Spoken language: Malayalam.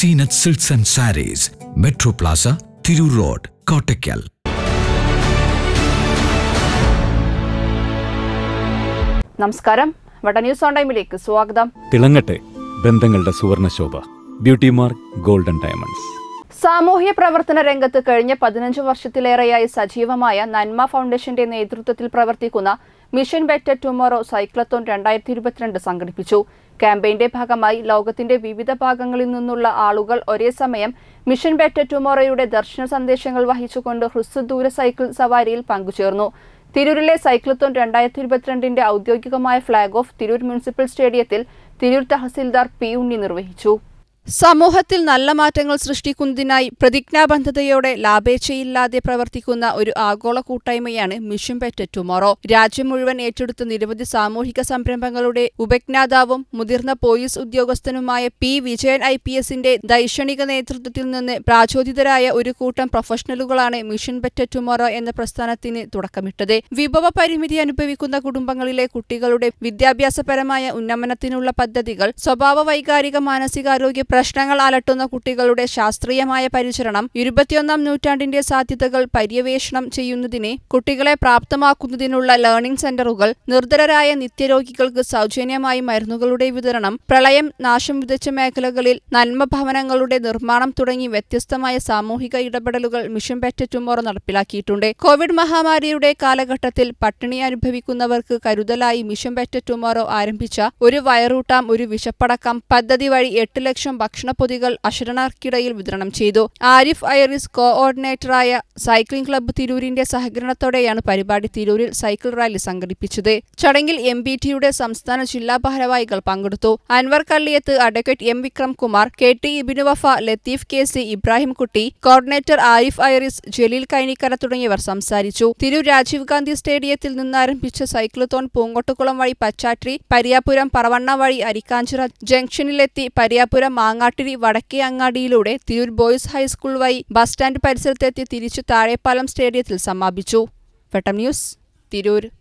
Seenat Silks and Sarees, Metro Plaza, Tirur Road, Kottakkal. നമസ്കാരം. വെട്ടം ന്യൂസ് ഓൺ ടൈമിലേക്ക് സ്വാഗതം. തിളങ്ങട്ടെ ബന്ധങ്ങളുടെ സുവർണശോഭ. Beauty mark golden diamonds. സാമൂഹ്യ പ്രവർത്തന രംഗത്ത് കഴിഞ്ഞ 15 വർഷത്തിലേറെയായി സജീവമായ നന്മ ഫൗണ്ടേഷന്റെ നേതൃത്വത്തിൽ പ്രവർത്തിക്കുന്ന മിഷൻ ബെറ്റർ ടുമോറോ സൈക്ലത്തോൺ 2022 സംഘടിപ്പിച്ചു. ക്യാമ്പയിന്റെ ഭാഗമായി ലോകത്തിന്റെ വിവിധ ഭാഗങ്ങളിൽ നിന്നുള്ള ആളുകൾ ഒരേ സമയം മിഷൻ ബെറ്റർ ടുമോറോയുടെ ദർശന സന്ദേശങ്ങൾ വഹിച്ചുകൊണ്ട് ഹ്രസ്വദൂര സൈക്കിൾ സവാരിയിൽ പങ്കുചേർന്നു. തിരൂരിലെ സൈക്ലത്തോൺ 2022 ഔദ്യോഗികമായ ഫ്ളാഗ് ഓഫ് തിരൂർ മുനിസിപ്പൽ സ്റ്റേഡിയത്തിൽ തിരൂർ തഹസിൽദാർ പി ഉണ്ണി നിർവഹിച്ചു. സമൂഹത്തിൽ നല്ല മാറ്റങ്ങൾ സൃഷ്ടിക്കുന്നതിനായി പ്രതിജ്ഞാബദ്ധതയോടെ ലാഭേച്ഛയില്ലാതെ പ്രവർത്തിക്കുന്ന ഒരു ആഗോള കൂട്ടായ്മയാണ് മിഷൻ ബെറ്റർ ടുമോറോ. രാജ്യം മുഴുവൻ ഏറ്റെടുത്ത നിരവധി സാമൂഹിക സംരംഭങ്ങളുടെ ഉപജ്ഞാതാവും മുതിർന്ന പോലീസ് ഉദ്യോഗസ്ഥനുമായ പി വിജയൻ IPSന്റെ ദൈക്ഷണിക നേതൃത്വത്തിൽ നിന്ന് പ്രാചോദിതരായ ഒരു കൂട്ടം പ്രൊഫഷണലുകളാണ് മിഷൻ ബെറ്റർ ടുമോറോ എന്ന പ്രസ്ഥാനത്തിന് തുടക്കമിട്ടത്. വിഭവ പരിമിതി അനുഭവിക്കുന്ന കുടുംബങ്ങളിലെ കുട്ടികളുടെ വിദ്യാഭ്യാസപരമായ ഉന്നമനത്തിനുള്ള പദ്ധതികൾ, സ്വഭാവ വൈകാരിക മാനസികാരോഗ്യ പ്രശ്നങ്ങൾ അലട്ടുന്ന കുട്ടികളുടെ ശാസ്ത്രീയമായ പരിചരണം, 21ാം നൂറ്റാണ്ടിന്റെ സാധ്യതകൾ പര്യവേഷണം ചെയ്യുന്നതിന് കുട്ടികളെ പ്രാപ്തമാക്കുന്നതിനുള്ള ലേണിംഗ് സെന്ററുകൾ, നിർധരരായ നിത്യരോഗികൾക്ക് സൗജന്യമായി മരുന്നുകളുടെ വിതരണം, പ്രളയം നാശം വിതച്ച മേഖലകളിൽ നന്മ ഭവനങ്ങളുടെ നിർമ്മാണം തുടങ്ങി വ്യത്യസ്തമായ സാമൂഹിക ഇടപെടലുകൾ മിഷൻ ബെറ്റർ ടുമോറോ നടപ്പിലാക്കിയിട്ടുണ്ട്. കോവിഡ് മഹാമാരിയുടെ കാലഘട്ടത്തിൽ പട്ടിണി അനുഭവിക്കുന്നവർക്ക് കരുതലായി മിഷൻ ബെറ്റർ ടുമോറോ ആരംഭിച്ച ഒരു വയറൂട്ടാം ഒരു വിശപ്പടക്കം പദ്ധതി വഴി 8 ലക്ഷം ഭക്ഷണപ്പൊതികൾ അശരണർക്കിടയിൽ വിതരണം ചെയ്തു. ആരിഫ് ഐറിസ് കോഓർഡിനേറ്ററായ സൈക്ലിംഗ് ക്ലബ്ബ് തിരൂരിന്റെ സഹകരണത്തോടെയാണ് പരിപാടി തിരൂരിൽ സൈക്കിൾ റാലി സംഘടിപ്പിച്ചത്. ചടങ്ങിൽ MBTയുടെ സംസ്ഥാന ജില്ലാ ഭാരവാഹികൾ പങ്കെടുത്തു. Anwar Kalliyath, advocate M Vikramkumar, KT Ibinu Wafa, Latheef KC, Ibrahimkutty, coordinator Arif Iris, Jaleel Kainikkara തുടങ്ങിയവർ സംസാരിച്ചു. തിരൂർ രാജീവ് ഗാന്ധി സ്റ്റേഡിയത്തിൽ നിന്നാരംഭിച്ച സൈക്ലത്തോൺ പൂങ്കോട്ടുകുളം വഴി പച്ചാട്രി, പരിയാപുരം, പറവണ്ണ വഴി അരിക്കാഞ്ചിറ ജംഗ്ഷനിലെത്തി പരിയാപുരം മാങ്ങാട്ടിരി വടക്കേ അങ്ങാടിയിലൂടെ തിരൂർ ബോയ്സ് ഹൈസ്കൂൾ വഴി ബസ് സ്റ്റാൻഡ് പരിസരത്തെത്തി തിരിച്ചു താഴെപ്പാലം സ്റ്റേഡിയത്തിൽ സമാപിച്ചു. വെട്ടം ന്യൂസ്, തിരൂർ.